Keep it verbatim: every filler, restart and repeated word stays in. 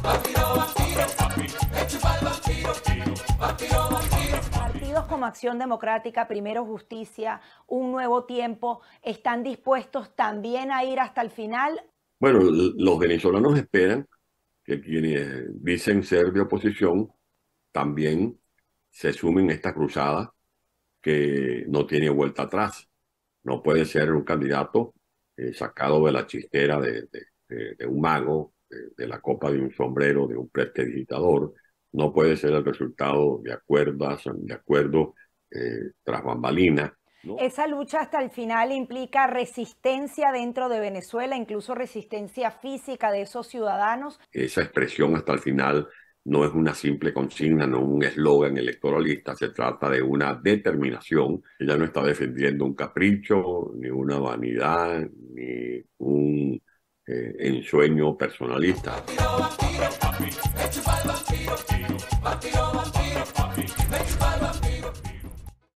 Partidos como Acción Democrática, Primero Justicia, Un Nuevo Tiempo, ¿están dispuestos también a ir hasta el final? Bueno, l- los venezolanos esperan que quienes dicen ser de oposición también se sumen a esta cruzada que no tiene vuelta atrás. No puede ser un candidato eh, sacado de la chistera de, de- de- de un mago, de, de la copa de un sombrero, de un prestidigitador. No puede ser el resultado de acuerdos, de acuerdo eh, tras bambalinas, ¿no? Esa lucha hasta el final implica resistencia dentro de Venezuela, incluso resistencia física de esos ciudadanos. Esa expresión hasta el final no es una simple consigna, no un eslogan electoralista, se trata de una determinación. Ella no está defendiendo un capricho, ni una vanidad, ni un eh, ensueño personalista.